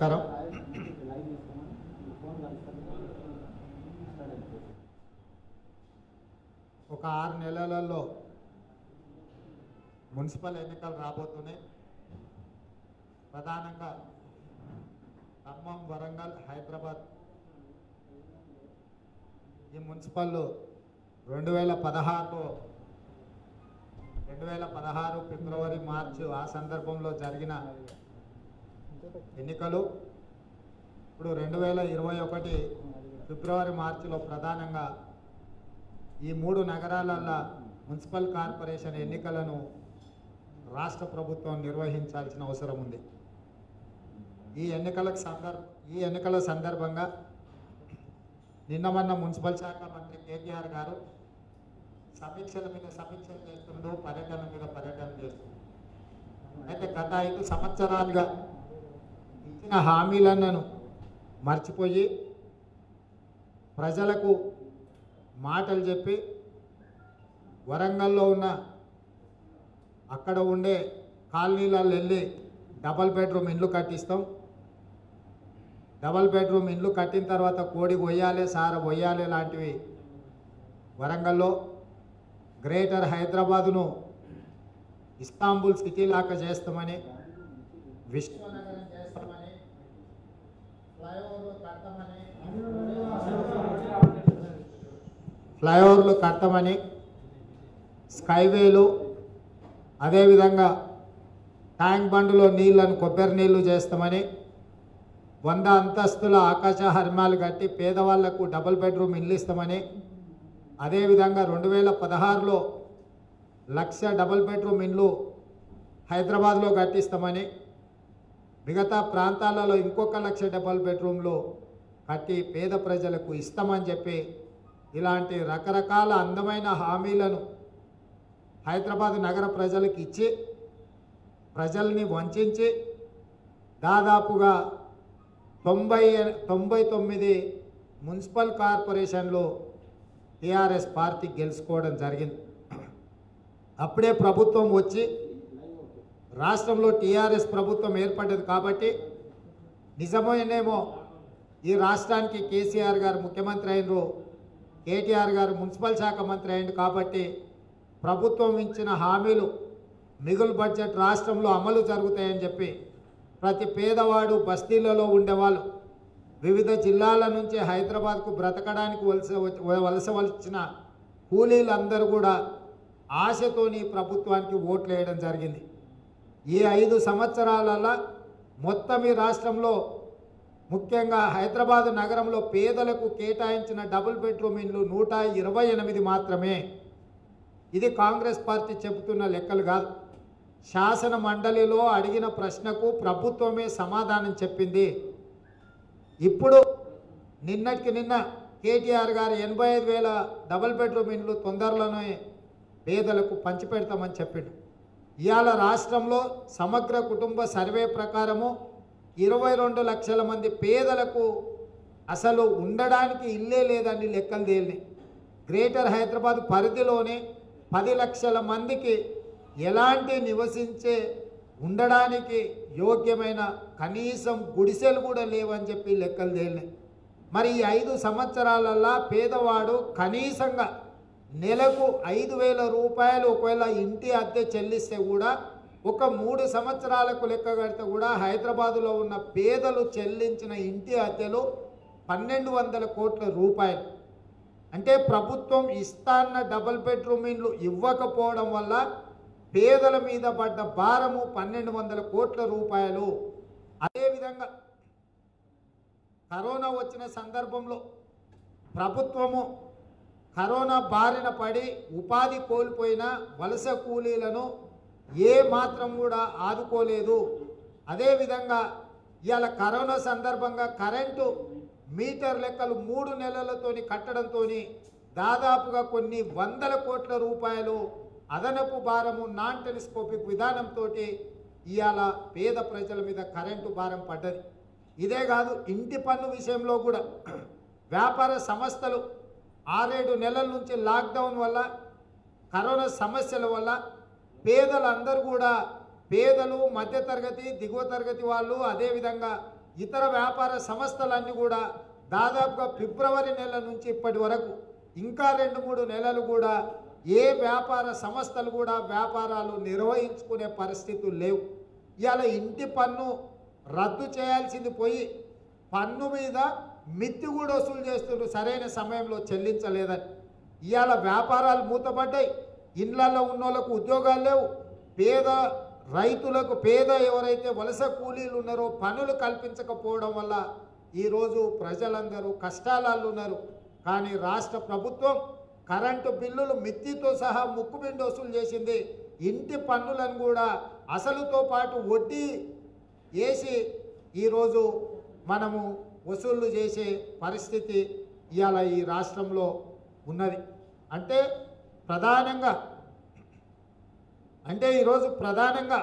నమస్కారం. ఒక 6 నెలలలో మున్సిపల్ ఎన్నికలు రాబోతున్నాయి. ప్రధానంగా ఖమ్మం, వరంగల్, హైదరాబాద్ ఈ మున్సిపల్ 2016 ఫిబ్రవరి, మార్చి ఆ సందర్భంలో జరిగిన ఎన్నికలు. ఇప్పుడు 2021 ఫిబ్రవరి, మార్చిలో ప్రధానంగా ఈ 3 నగరాలలో మున్సిపల్ కార్పొరేషన్ ఎన్నికలను రాష్ట్ర ప్రభుత్వం నిర్వహించాల్సిన అవసరం ఉంది. ఈ ఎన్నికల సందర్భంగా నిన్న మున్సిపల్ శాఖ మంత్రి కేటీఆర్ గారు సమీక్షల మీద సమీక్షలు చేస్తుండో, పర్యటన మీద పర్యటన చేస్తుండో. అయితే గత 5 సంవత్సరాలుగా ఇచ్చిన హామీలను మర్చిపోయి ప్రజలకు మాటలు చెప్పి వరంగల్లో ఉన్న అక్కడ ఉండే కాలనీలలో వెళ్ళి డబల్ బెడ్రూమ్ ఇండ్లు కట్టిస్తాం, డబల్ బెడ్రూమ్ ఇండ్లు కట్టిన తర్వాత కోడి కొయ్యాలి, సార కొయ్యాలి లాంటివి వరంగల్లో, గ్రేటర్ హైదరాబాదును ఇస్తాంబుల్ సిటీ లాగా చేస్తామని, విశ్వనగరం చేస్తామని, ఫ్లైఓవర్లు కడతామని, స్కైవేలు, అదేవిధంగా ట్యాంక్ బండ్లో నీళ్లను కొబ్బరి నీళ్లు చేస్తామని, 100 అంతస్తుల ఆకాశ హర్మాలు కట్టి పేదవాళ్లకు డబుల్ బెడ్రూమ్ ఇల్లు ఇస్తామని, అదేవిధంగా 2016లో 1,00,000 డబుల్ బెడ్రూమ్ ఇల్లు హైదరాబాద్లో కట్టిస్తామని, మిగతా ప్రాంతాలలో ఇంకొక 1,00,000 డబుల్ బెడ్రూమ్లు కట్టి పేద ప్రజలకు ఇస్తామని చెప్పి ఇలాంటి రకరకాల అందమైన హామీలను హైదరాబాద్ నగర ప్రజలకు ఇచ్చి ప్రజల్ని వంచి దాదాపుగా 99 మున్సిపల్ కార్పొరేషన్లు టీఆర్ఎస్ పార్టీ గెలుచుకోవడం జరిగింది. అప్పుడే ప్రభుత్వం వచ్చి రాష్ట్రంలో టీఆర్ఎస్ ప్రభుత్వం ఏర్పడ్డది కాబట్టి నిజమేనేమో ఈ రాష్ట్రానికి కేసీఆర్ గారు ముఖ్యమంత్రి అయినరు, కేటీఆర్ గారు మున్సిపల్ శాఖ మంత్రి అయింది కాబట్టి ప్రభుత్వం ఇచ్చిన హామీలు మిగులు బడ్జెట్ రాష్ట్రంలో అమలు జరుగుతాయని చెప్పి ప్రతి పేదవాడు బస్తీలలో ఉండేవాళ్ళు వివిధ జిల్లాల నుంచి హైదరాబాద్కు బ్రతకడానికి వలస వచ్చిన కూలీలందరూ కూడా ఆశతోని ప్రభుత్వానికి ఓట్లు వేయడం జరిగింది. ఈ 5 సంవత్సరాలలో మొత్తం ఈ రాష్ట్రంలో ముఖ్యంగా హైదరాబాద్ నగరంలో పేదలకు కేటాయించిన డబుల్ బెడ్రూమ్ ఇండ్లు 128 మాత్రమే. ఇది కాంగ్రెస్ పార్టీ చెబుతున్న లెక్కలు కాదు. శాసన మండలిలో అడిగిన ప్రశ్నకు ప్రభుత్వమే సమాధానం చెప్పింది. ఇప్పుడు నిన్నటికి నిన్న కేటీఆర్ గారు 85,000 డబుల్ బెడ్రూమ్ ఇండ్లు తొందరలోనే పేదలకు పంచిపెడతామని చెప్పిండు. ఇవాళ రాష్ట్రంలో సమగ్ర కుటుంబ సర్వే ప్రకారము 22 లక్షల మంది పేదలకు అసలు ఉండడానికి ఇల్లే లేదని లెక్కలు తేలినాయి. గ్రేటర్ హైదరాబాద్ పరిధిలోనే 10 లక్షల మందికి ఎలాంటి నివసించే ఉండడానికి యోగ్యమైన కనీసం గుడిసెలు కూడా లేవని చెప్పి లెక్కలు తేలినాయి. మరి ఈ 5 సంవత్సరాలల్లో పేదవాడు కనీసంగా నెలకు 5,000 రూపాయలు ఒకవేళ ఇంటి అద్దె చెల్లిస్తే కూడా ఒక 3 సంవత్సరాలకు లెక్క కడితే కూడా హైదరాబాదులో ఉన్న పేదలు చెల్లించిన ఇంటి అద్దెలు 1,200 కోట్ల రూపాయలు. అంటే ప్రభుత్వం ఇస్తాన్న డబుల్ బెడ్రూమ్ ఇండ్లు ఇవ్వకపోవడం వల్ల పేదల మీద పడ్డ భారము 1,200 కోట్ల రూపాయలు. అదేవిధంగా కరోనా వచ్చిన సందర్భంలో ప్రభుత్వము కరోనా బారిన పడి ఉపాధి కోల్పోయిన వలస కూలీలను ఏ మాత్రం కూడా ఆదుకోలేదు. అదేవిధంగా ఇవాళ కరోనా సందర్భంగా కరెంటు మీటర్ లెక్కలు 3 నెలలతోని కట్టడంతో దాదాపుగా కొన్ని 100 కోట్ల రూపాయలు అదనపు భారము నాన్ టెలిస్కోపిక్ విధానంతో ఇవాళ పేద ప్రజల మీద కరెంటు భారం పడ్డది. ఇదే కాదు, ఇంటి పన్ను విషయంలో కూడా వ్యాపార సంస్థలు 6-7 నెలల నుంచి లాక్డౌన్ వల్ల కరోనా సమస్యల వల్ల పేదలందరూ కూడా పేదలు, మధ్యతరగతి, దిగువ తరగతి వాళ్ళు, అదేవిధంగా ఇతర వ్యాపార సంస్థలన్నీ కూడా దాదాపుగా ఫిబ్రవరి నెల నుంచి ఇప్పటి వరకు ఇంకా 2-3 నెలలు కూడా ఏ వ్యాపార సంస్థలు కూడా వ్యాపారాలు నిర్వహించుకునే పరిస్థితులు లేవు. ఇవాళ ఇంటి పన్ను రద్దు చేయాల్సింది పోయి పన్ను మీద మిత్తి కూడా వసూలు చేస్తున్నారు సరైన సమయంలో చెల్లించలేదని. ఇవాళ వ్యాపారాలు మూతపడ్డాయి, ఇళ్లలో ఉన్నోళ్ళకు ఉద్యోగాలు లేవు, పేద రైతులకు పేద ఎవరైతే వలస కూలీలు ఉన్నారో పనులు కల్పించకపోవడం వల్ల ఈరోజు ప్రజలందరూ కష్టాలలో ఉన్నారు. కానీ రాష్ట్ర ప్రభుత్వం కరెంటు బిల్లులు మిత్తితో సహా ముక్కుబిండి వసూలు చేసింది. ఇంటి పన్నులను కూడా అసలుతో పాటు వడ్డీ వేసి ఈరోజు మనము వసూళ్లు చేసే పరిస్థితి ఇవాళ ఈ రాష్ట్రంలో ఉన్నది. ఈరోజు ప్రధానంగా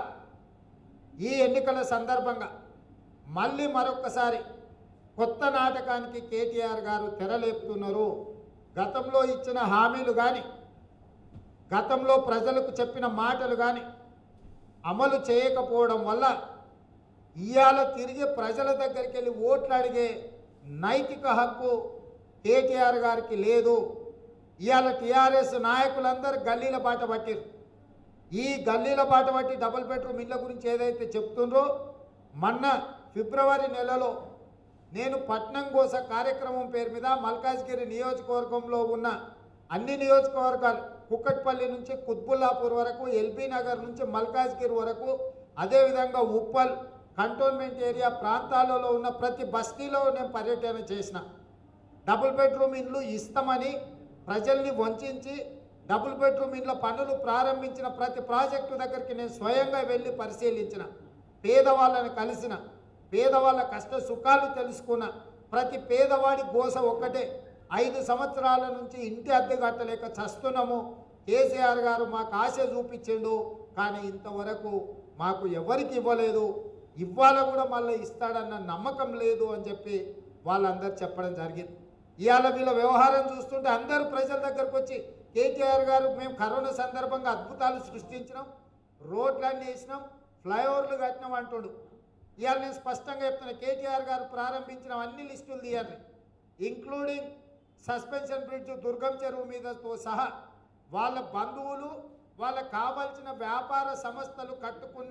ఈ ఎన్నికల సందర్భంగా మళ్ళీ మరొక్కసారి కొత్త నాటకానికి కేటీఆర్ గారు తెరలేపుతున్నారు. గతంలో ఇచ్చిన హామీలు కానీ గతంలో ప్రజలకు చెప్పిన మాటలు కానీ అమలు చేయకపోవడం వల్ల ఇవాళ తిరిగి ప్రజల దగ్గరికి వెళ్ళి ఓట్లు అడిగే నైతిక హక్కు కేటీఆర్ గారికి లేదు. ఇవాళ టీఆర్ఎస్ నాయకులందరూ గల్లీల బాట పట్టిరు. ఈ గల్లీల బాట పట్టి డబుల్ బెడ్రూమ్ ఇళ్ళ గురించి ఏదైతే చెప్తుండ్రో మొన్న ఫిబ్రవరి నెలలో నేను పట్నం కోస కార్యక్రమం పేరు మీద మల్కాజ్గిరి నియోజకవర్గంలో ఉన్న అన్ని నియోజకవర్గాలు కుక్కట్పల్లి నుంచి కుత్బుల్లాపూర్ వరకు, ఎల్బీ నగర్ నుంచి మల్కాజ్గిరి వరకు, అదేవిధంగా ఉప్పల్ కంటోన్మెంట్ ఏరియా ప్రాంతాలలో ఉన్న ప్రతి బస్తీలో నేను పర్యటన చేసిన. డబుల్ బెడ్రూమ్ ఇండ్లు ఇస్తామని ప్రజల్ని వంచి డబుల్ బెడ్రూమ్ ఇండ్ల పనులు ప్రారంభించిన ప్రతి ప్రాజెక్టు దగ్గరికి నేను స్వయంగా వెళ్ళి పరిశీలించిన, పేదవాళ్ళని కలిసిన, పేదవాళ్ళ కష్ట సుఖాలు తెలుసుకున్న. ప్రతి పేదవాడి గోస ఒక్కటే, 5 సంవత్సరాల నుంచి ఇంటి అద్దె కట్టలేక చస్తున్నాము. కేసీఆర్ గారు మాకు ఆశ చూపించిండు, కానీ ఇంతవరకు మాకు ఎవరికి ఇవ్వలేదు, ఇవ్వాల కూడా మళ్ళీ ఇస్తాడన్న నమ్మకం లేదు అని చెప్పి వాళ్ళందరూ చెప్పడం జరిగింది. ఇవాళ వీళ్ళ వ్యవహారం చూస్తుంటే అందరూ ప్రజల దగ్గరకు వచ్చి కేటీఆర్ గారు మేము కరోనా సందర్భంగా అద్భుతాలు సృష్టించినాం, రోడ్లన్నీ వేసినాం, ఫ్లైఓవర్లు కట్టినాం అంటుడు. ఇవాళ నేను స్పష్టంగా చెప్తున్నా, కేటీఆర్ గారు ప్రారంభించిన అన్ని లిస్టులు తీయాలి, ఇంక్లూడింగ్ సస్పెన్షన్ బ్రిడ్జ్ దుర్గం చెరువు మీదతో సహా వాళ్ళ బంధువులు వాళ్ళకు కావాల్సిన వ్యాపార సంస్థలు కట్టుకున్న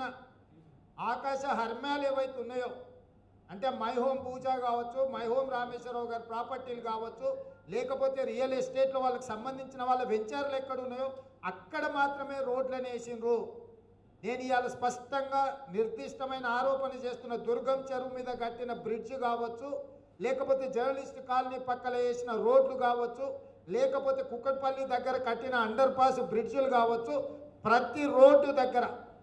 ఆకాశ హర్మ్యాలు ఏవైతే ఉన్నాయో, అంటే మై హోమ్ పూజా కావచ్చు, మై హోమ్ రామేశ్వరరావు గారి ప్రాపర్టీలు కావచ్చు, లేకపోతే రియల్ ఎస్టేట్లో వాళ్ళకి సంబంధించిన వాళ్ళ వెంచర్లు ఎక్కడ ఉన్నాయో అక్కడ మాత్రమే రోడ్లను వేసిండ్రు. నేను ఇవాళ స్పష్టంగా నిర్దిష్టమైన ఆరోపణ చేస్తున్న దుర్గం చెరువు మీద కట్టిన బ్రిడ్జ్ కావచ్చు, లేకపోతే జర్నలిస్ట్ కాలనీ పక్కన వేసిన రోడ్లు కావచ్చు, లేకపోతే కుక్కట్పల్లి దగ్గర కట్టిన అండర్ పాస్ బ్రిడ్జ్లు కావచ్చు, ప్రతి రోడ్డు దగ్గర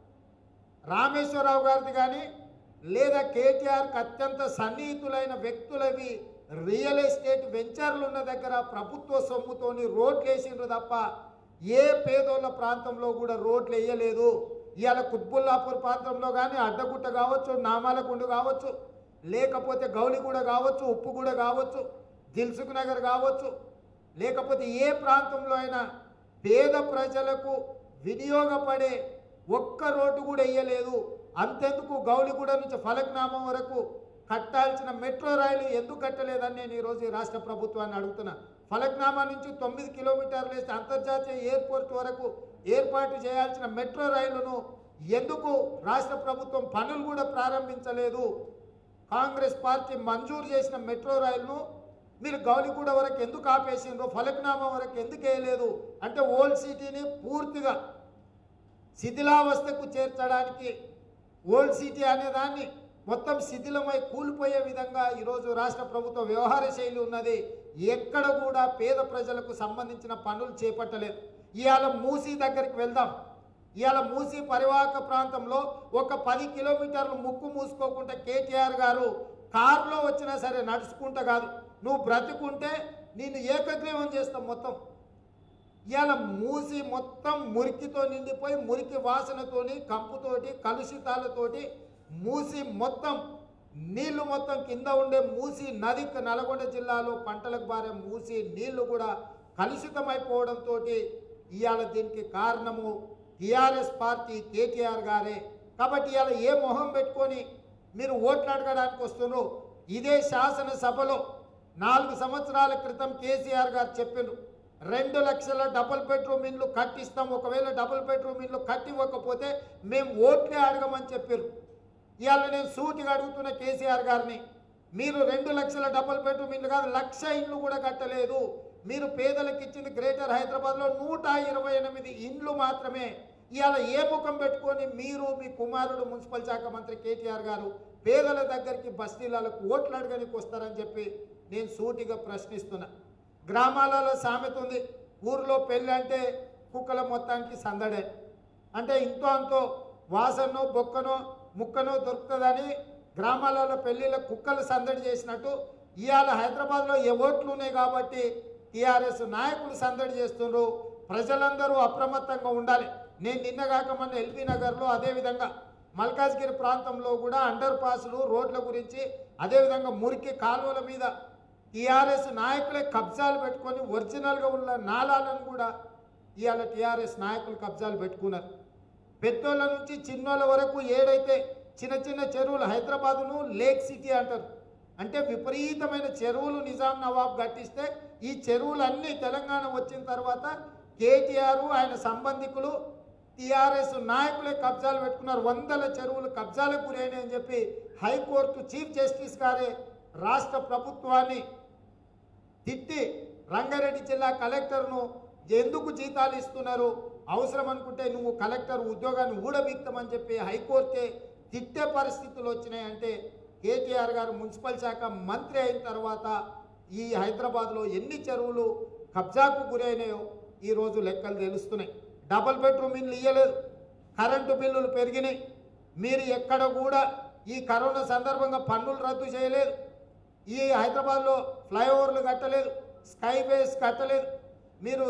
రామేశ్వరరావు గారిది కానీ లేదా కేటీఆర్కి అత్యంత సన్నిహితులైన వ్యక్తులవి రియల్ ఎస్టేట్ వెంచర్లు ఉన్న దగ్గర ప్రభుత్వ సొమ్ముతోని రోడ్లు వేసిండ్రు తప్ప ఏ పేదోళ్ళ ప్రాంతంలో కూడా రోడ్లు వేయలేదు. ఇవాళ కుత్బుల్లాపూర్ ప్రాంతంలో కానీ అడ్డగుట్ట కావచ్చు, నామాలకుండు కావచ్చు, లేకపోతే గౌలిగూడ కావచ్చు, ఉప్పుగూడ కావచ్చు, దిల్సుఖ్ నగర్ కావచ్చు, లేకపోతే ఏ ప్రాంతంలో అయినా పేద ప్రజలకు వినియోగపడే ఒక్క రోడ్డు కూడా వేయలేదు. అంతెందుకు గౌలిగూడ నుంచి ఫలక్నామా వరకు కట్టాల్సిన మెట్రో రైలు ఎందుకు కట్టలేదని నేను ఈరోజు ఈ రాష్ట్ర ప్రభుత్వాన్ని అడుగుతున్నా. ఫలక్నామా నుంచి 9 కిలోమీటర్లు వేసి అంతర్జాతీయ ఎయిర్పోర్ట్ వరకు ఏర్పాటు చేయాల్సిన మెట్రో రైలును ఎందుకు రాష్ట్ర ప్రభుత్వం పనులు కూడా ప్రారంభించలేదు? కాంగ్రెస్ పార్టీ మంజూరు చేసిన మెట్రో రైలును మీరు గౌలిగూడ వరకు ఎందుకు ఆపేసిండ్రో, ఫలక్నామా వరకు ఎందుకు వేయలేదు అంటే ఓల్డ్ సిటీని పూర్తిగా శిథిలావస్థకు చేర్చడానికి, ఓల్డ్ సిటీ అనేదాన్ని మొత్తం శిథిలమై కూలిపోయే విధంగా ఈరోజు రాష్ట్ర ప్రభుత్వ వ్యవహార శైలి ఉన్నది. ఎక్కడ కూడా పేద ప్రజలకు సంబంధించిన పనులు చేపట్టలేదు. ఇవాళ మూసీ దగ్గరికి వెళ్దాం. ఇవాళ మూసీ పరివాహక ప్రాంతంలో ఒక 10 కిలోమీటర్లు ముక్కు మూసుకోకుండా కేటీఆర్ గారు కారులో వచ్చినా సరే నడుచుకుంటా కాదు, నువ్వు బ్రతుకుంటే నిన్ను ఏకగ్రీవం చేస్తాం మొత్తం. ఇవాళ మూసి మొత్తం మురికితో నిండిపోయి మురికి వాసనతోని, కంపుతోటి, కలుషితాలతోటి మూసి మొత్తం నీళ్లు మొత్తం కింద ఉండే మూసి నది, నల్గొండ జిల్లాలో పంటలకు బారే మూసి నీళ్లు కూడా కలుషితమైపోవడంతో ఇవాళ దీనికి కారణము టీఆర్ఎస్ పార్టీ కేటీఆర్ గారే. కాబట్టి ఇవాళ ఏ మొహం పెట్టుకొని మీరు ఓట్లు అడగడానికి వస్తున్నారు. ఇదే శాసనసభలో 4 సంవత్సరాల క్రితం కేసీఆర్ గారు చెప్పారు, 2 లక్షల డబుల్ బెడ్రూమ్ ఇండ్లు కట్టిస్తాం, ఒకవేళ డబుల్ బెడ్రూమ్ ఇండ్లు కట్టివ్వకపోతే మేము ఓట్లే అడగమని చెప్పారు. ఇవాళ నేను సూటిగా అడుగుతున్న కేసీఆర్ గారిని, మీరు 2 లక్షల డబుల్ బెడ్రూమ్ ఇండ్లు కాదు 1,00,000 ఇండ్లు కూడా కట్టలేదు. మీరు పేదలకు ఇచ్చింది గ్రేటర్ హైదరాబాద్లో 128 ఇండ్లు మాత్రమే. ఇవాళ ఏ ముఖం పెట్టుకొని మీరు మీ కుమారుడు మున్సిపల్ శాఖ మంత్రి కేటీఆర్ గారు పేదల దగ్గరికి బస్తీలకు ఓట్లు అడగడానికి వస్తారని చెప్పి నేను సూటిగా ప్రశ్నిస్తున్నా. గ్రామాలలో సామెత ఉంది, ఊరిలో పెళ్ళి అంటే కుక్కల మొత్తానికి సందడే, అంటే ఇంతో అంతో వాసనో బొక్కనో ముక్కనో దొరుకుతుందని గ్రామాలలో పెళ్ళిళ్ళ కుక్కలు సందడి చేసినట్టు ఇవాళ హైదరాబాద్లో ఏ ఓట్లు ఉన్నాయి కాబట్టి టీఆర్ఎస్ నాయకులు సందడి చేస్తున్నారు. ప్రజలందరూ అప్రమత్తంగా ఉండాలి. నేను నిన్నగాక మొన్న ఎల్బీ నగర్లో, అదేవిధంగా మల్కాజ్గిరి ప్రాంతంలో కూడా అండర్ పాస్లు రోడ్ల గురించి, అదేవిధంగా మురికి కాలువల మీద టీఆర్ఎస్ నాయకులే కబ్జాలు పెట్టుకొని ఒరిజినల్గా ఉన్న నాలాలను కూడా ఇవాళ టీఆర్ఎస్ నాయకులు కబ్జాలు పెట్టుకున్నారు. పెద్దోళ్ళ నుంచి చిన్నోళ్ళ వరకు ఏడైతే చిన్న చిన్న చెరువులు, హైదరాబాదును లేక్ సిటీ అంటారు, అంటే విపరీతమైన చెరువులు నిజాం నవాబ్ కట్టిస్తే ఈ చెరువులన్నీ తెలంగాణ వచ్చిన తర్వాత కేటీఆర్ ఆయన సంబంధికులు టీఆర్ఎస్ నాయకులే కబ్జాలు పెట్టుకున్నారు. 100 చెరువులు కబ్జాలకు గురైనాయని చెప్పి హైకోర్టు చీఫ్ జస్టిస్ గారే రాష్ట్ర ప్రభుత్వాన్ని తిట్టి రంగారెడ్డి జిల్లా కలెక్టర్ను ఎందుకు జీతాలు ఇస్తున్నారు, అవసరం అనుకుంటే నువ్వు కలెక్టర్ ఉద్యోగాన్ని ఊడబీక్తామని చెప్పి హైకోర్టే తిట్టే పరిస్థితులు వచ్చినాయంటే కేటీఆర్ గారు మున్సిపల్ శాఖ మంత్రి అయిన తర్వాత ఈ హైదరాబాద్లో ఎన్ని చెరువులు కబ్జాకు గురైనాయో ఈరోజు లెక్కలు తెలుస్తున్నాయి. డబుల్ బెడ్రూమ్ ఇల్లు ఇవ్వలేదు, కరెంటు బిల్లులు పెరిగినాయి. మీరు ఎక్కడ కూడా ఈ కరోనా సందర్భంగా పన్నులు రద్దు చేయలేదు, ఈ హైదరాబాద్లో ఫ్లైఓవర్లు కట్టలేదు, స్కై వేస్ కట్టలేదు, మీరు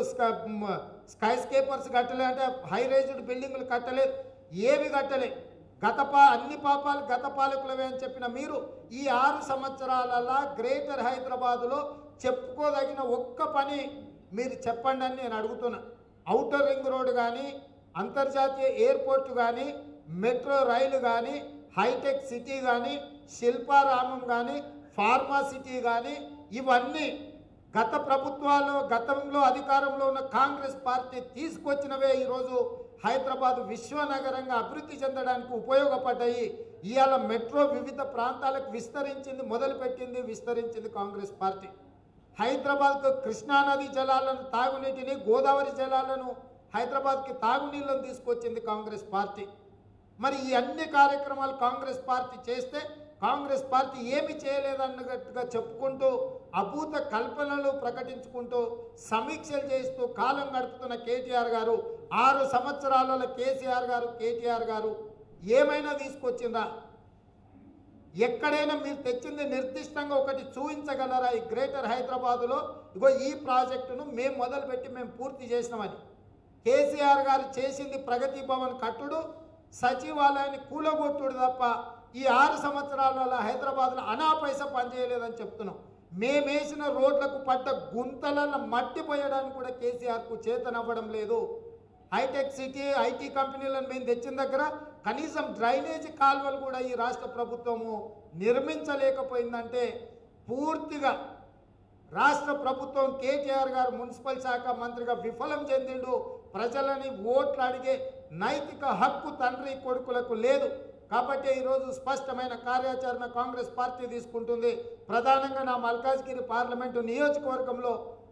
స్కై స్కేపర్స్ కట్టలేదు, అంటే హై రైజ్డ్ బిల్డింగ్లు కట్టలేదు, ఏవి కట్టలేదు. అన్ని పాపాలు గత పాలకులవే అని చెప్పిన మీరు ఈ 6 సంవత్సరాలలో గ్రేటర్ హైదరాబాదులో చెప్పుకోదగిన ఒక్క పని మీరు చెప్పండి అని నేను అడుగుతున్నా. ఔటర్ రింగ్ రోడ్ కానీ, అంతర్జాతీయ ఎయిర్పోర్ట్ కానీ, మెట్రో రైలు కానీ, హైటెక్ సిటీ కానీ, శిల్పారామం కానీ, ఫార్మా సిటీ కానీ, ఇవన్నీ గత ప్రభుత్వాలు గతంలో అధికారంలో ఉన్న కాంగ్రెస్ పార్టీ తీసుకొచ్చినవే ఈరోజు హైదరాబాద్ విశ్వనగరంగా అభివృద్ధి చెందడానికి ఉపయోగపడ్డాయి. ఇవాళ మెట్రో వివిధ ప్రాంతాలకు విస్తరించింది కాంగ్రెస్ పార్టీ. హైదరాబాద్కు కృష్ణానది జలాలను, తాగునీటిని, గోదావరి జలాలను, హైదరాబాద్కి తాగునీళ్ళను తీసుకొచ్చింది కాంగ్రెస్ పార్టీ. మరి ఈ అన్ని కార్యక్రమాలు కాంగ్రెస్ పార్టీ చేస్తే కాంగ్రెస్ పార్టీ ఏమి చేయలేదన్నట్టుగా చెప్పుకుంటూ అభూత కల్పనలు ప్రకటించుకుంటూ సమీక్షలు చేస్తూ కాలం గడుపుతున్న కేటీఆర్ గారు 6 సంవత్సరాలలో కేటీఆర్ గారు ఏమైనా తీసుకొచ్చిందా? ఎక్కడైనా మీరు తెచ్చింది నిర్దిష్టంగా ఒకటి చూపించగలరా? ఈ గ్రేటర్ హైదరాబాదులో ఇగో ఈ ప్రాజెక్టును మేము మొదలుపెట్టి మేము పూర్తి చేసినామని. కేసీఆర్ గారు చేసింది ప్రగతి భవన్ కట్టుడు, సచివాలయాన్ని కూలగొట్టుడు తప్ప ఈ 6 సంవత్సరాలలో హైదరాబాద్లో అనా పైసా పనిచేయలేదని చెప్తున్నాం. మేమేసిన రోడ్లకు పడ్డ గుంతలలో మట్టి పోయడానికి కూడా కేసీఆర్కు చేతనవ్వడం లేదు. హైటెక్ సిటీ, ఐటీ కంపెనీలను మేము తెచ్చిన దగ్గర కనీసం డ్రైనేజీ కాలువలు కూడా ఈ రాష్ట్ర ప్రభుత్వము నిర్మించలేకపోయిందంటే పూర్తిగా రాష్ట్ర ప్రభుత్వం కేటీఆర్ గారు మున్సిపల్ శాఖ మంత్రిగా విఫలం చెందిండు. ప్రజలని ఓట్లు అడిగే నైతిక హక్కు తండ్రి కొడుకులకు లేదు. కాబట్టి ఈరోజు స్పష్టమైన కార్యాచరణ కాంగ్రెస్ పార్టీ తీసుకుంటుంది. ప్రధానంగా నా మల్కాజ్గిరి పార్లమెంటు నియోజకవర్గంలో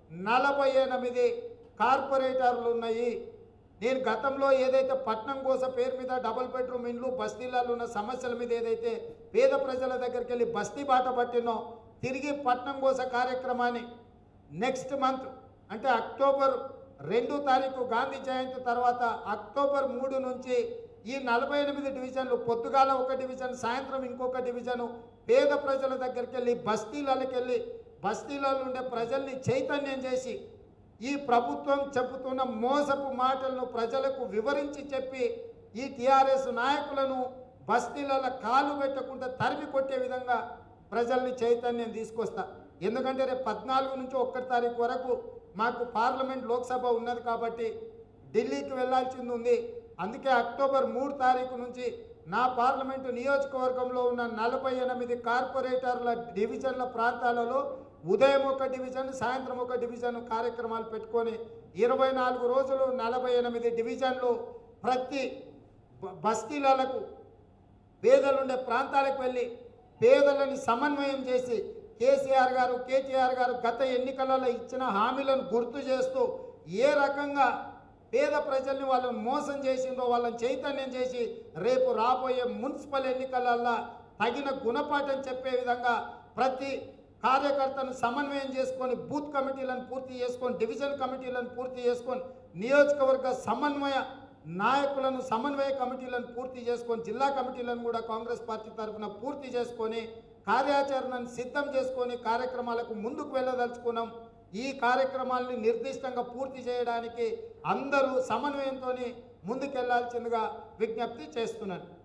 48 కార్పొరేటర్లు ఉన్నాయి. నేను గతంలో ఏదైతే పట్నం కోస పేరు మీద డబుల్ బెడ్రూమ్ ఇండ్లు, బస్తీలలో ఉన్న సమస్యల మీద ఏదైతే పేద ప్రజల దగ్గరికి వెళ్ళి బస్తీ బాట పట్టినో, తిరిగి పట్నం కోస కార్యక్రమాన్ని నెక్స్ట్ మంత్ అంటే అక్టోబర్ 2 తారీఖు గాంధీ జయంతి తర్వాత అక్టోబర్ 3 నుంచి ఈ 48 డివిజన్లు, పొద్దుగాల ఒక డివిజన్, సాయంత్రం ఇంకొక డివిజను, పేద ప్రజల దగ్గరికి వెళ్ళి బస్తీలలో ఉండే ప్రజల్ని చైతన్యం చేసి ఈ ప్రభుత్వం చెబుతున్న మోసపు మాటలను ప్రజలకు వివరించి చెప్పి ఈ టీఆర్ఎస్ నాయకులను బస్తీలలో కాలు పెట్టకుండా తరిమి కొట్టే విధంగా ప్రజల్ని చైతన్యం తీసుకొస్తా. ఎందుకంటే రేపు 14 నుంచి 1 తారీఖు వరకు మాకు పార్లమెంట్ లోక్సభ ఉన్నది కాబట్టి ఢిల్లీకి వెళ్లాల్సింది ఉంది. అందుకే అక్టోబర్ 3 తారీఖు నుంచి నా పార్లమెంటు నియోజకవర్గంలో ఉన్న 48 కార్పొరేటర్ల డివిజన్ల ప్రాంతాలలో ఉదయం ఒక డివిజన్, సాయంత్రం ఒక డివిజన్ కార్యక్రమాలు పెట్టుకొని 24 రోజులు 48 డివిజన్లు ప్రతి బస్తీలకు పేదలుండే ప్రాంతాలకు వెళ్ళి పేదలని సమన్వయం చేసి కేసీఆర్ గారు, కేటీఆర్ గారు గత ఎన్నికలలో ఇచ్చిన హామీలను గుర్తు చేస్తూ ఏ రకంగా పేద ప్రజల్ని వాళ్ళని మోసం చేసిందో వాళ్ళని చైతన్యం చేసి రేపు రాబోయే మున్సిపల్ ఎన్నికలల్లో తగిన గుణపాఠం చెప్పే విధంగా ప్రతి కార్యకర్తను సమన్వయం చేసుకొని బూత్ కమిటీలను పూర్తి చేసుకొని డివిజన్ కమిటీలను పూర్తి చేసుకొని నియోజకవర్గ సమన్వయ నాయకులను సమన్వయ కమిటీలను పూర్తి చేసుకొని జిల్లా కమిటీలను కూడా కాంగ్రెస్ పార్టీ తరఫున పూర్తి చేసుకొని కార్యాచరణను సిద్ధం చేసుకొని కార్యక్రమాలకు ముందుకు వెళ్ళదలుచుకున్నాం. ఈ కార్యక్రమాల్ని నిర్దిష్టంగా పూర్తి చేయడానికి అందరూ సమన్వయంతో ముందుకెళ్లాల్సిందిగా విజ్ఞప్తి చేస్తున్నాను.